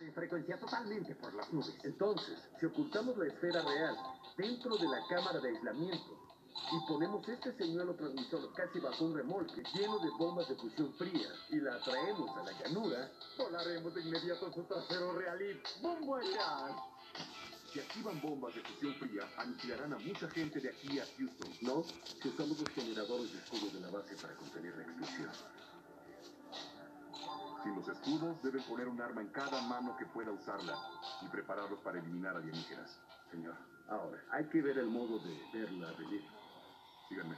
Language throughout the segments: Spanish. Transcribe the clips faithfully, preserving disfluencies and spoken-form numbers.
en frecuencia totalmente por las nubes. Entonces, si ocultamos la esfera real dentro de la cámara de aislamiento y ponemos este señuelo transmisor casi bajo un remolque lleno de bombas de fusión fría y la atraemos a la llanura, Volaremos de inmediato su trasero realí. ¡Bombo allá! Si activan bombas de fusión fría, aniquilarán a mucha gente de aquí a Houston. no si usamos los generadores de escudo de la base para contener la explosión. Sin los escudos, deben poner un arma en cada mano que pueda usarla y prepararlos para eliminar alienígenas. Señor, ahora, hay que ver el modo de verla venir. Síganme.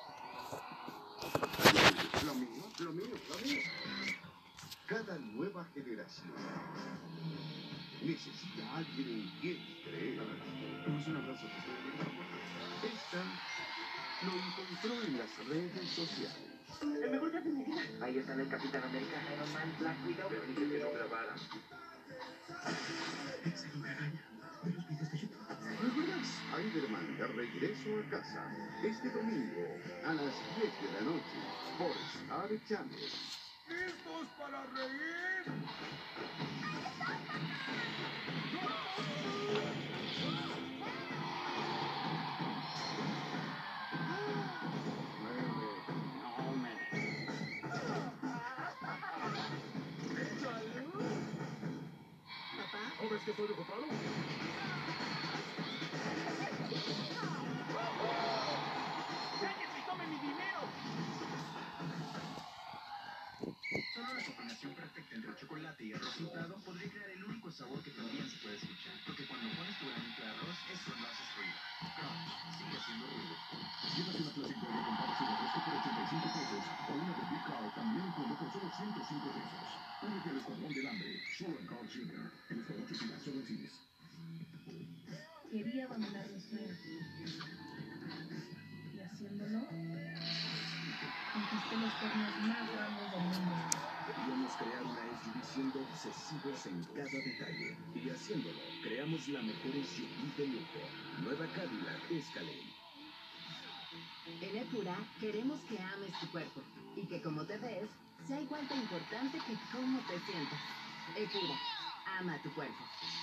Lo mío, lo mío, lo mío. Cada nueva generación necesita a alguien en quien creer. Damos un abrazo. Esta lo encontró en las redes sociales. El mejor viaje de mi vida. Ahí están el Capitán América, Iron Man, Black Widow. Le dije que no grabara. Es el hombre araña de los videos de YouTube. Spider-Man de regreso a casa. Este domingo a las diez de la noche por Star Channel. ¿Listos para reír? ¿No ves que estoy ocupado? ¡Cállense y tomen mi dinero! Solo la combinación perfecta entre el chocolate y el resultado podría crear el único sabor que también se puede escuchar. Porque cuando pones tu granito de arroz es cuando haces ruido. Crunch, sigue haciendo ruido. Llévate una Classic Burger con papas y refresco por ochenta y cinco pesos o una de Big Carl también en combo por solo ciento cinco pesos. Únete al Escuadrón del Hambre, solo en Carl Junior En los productos y las solo en cines. Quería abandonar mi sueño. Y haciéndolo, conquisté los torneos más grandes del mundo. Queríamos crear una S U V siendo obsesivos en cada detalle. Y haciéndolo, creamos la mejor S U V de lujo. Nueva Cadillac Escalade. En Epura queremos que ames tu cuerpo y que como te ves sea igual de importante que cómo te sientas. Epura, ama tu cuerpo.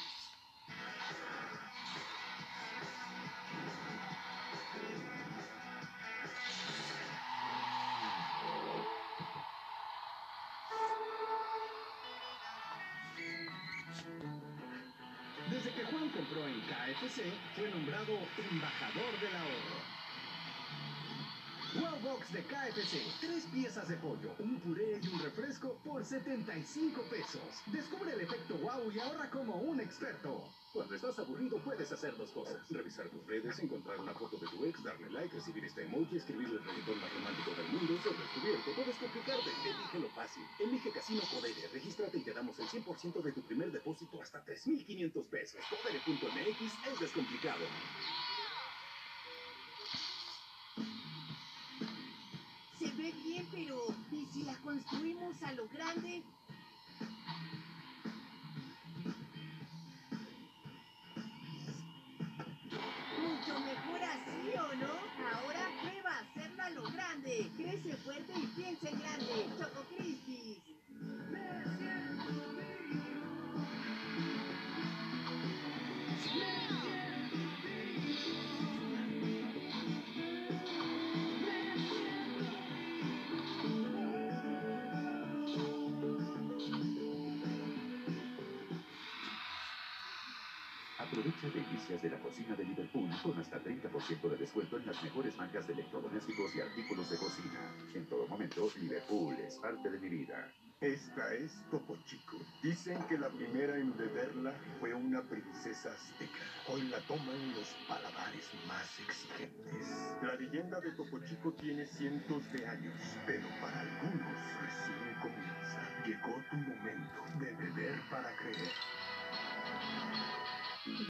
Desde que Juan compró en K F C, fue nombrado embajador del ahorro. Wow Box de K F C, tres piezas de pollo, un puré y un refresco por setenta y cinco pesos. Descubre el efecto wow y ahorra como un experto. Cuando estás aburrido puedes hacer dos cosas. Revisar tus redes, encontrar una foto de tu ex, darle like, recibir este emoji, escribir el reggaetón más romántico del mundo, ser descubierto. No es complicarte. Elige lo fácil. Elige Casino Codere. Regístrate y te damos el cien por ciento de tu primer depósito hasta tres mil quinientos pesos. Codere punto M X es descomplicado. Se ve bien, pero ¿y si la construimos a lo grande? Mucho mejor así, ¿o no? Ahora prueba a hacerlo a lo grande. Crece fuerte y piensa en grande. Choco Crispies. Aprovecha delicias de la cocina de Liverpool con hasta treinta por ciento de descuento en las mejores marcas de electrodomésticos y artículos de cocina. En todo momento, Liverpool es parte de mi vida. Esta es Topo Chico. Dicen que la primera en beberla fue una princesa azteca. Hoy la toman los paladares más exigentes. La leyenda de Topo Chico tiene cientos de años, pero para algunos recién comienza. Llegó tu momento de beber para creer.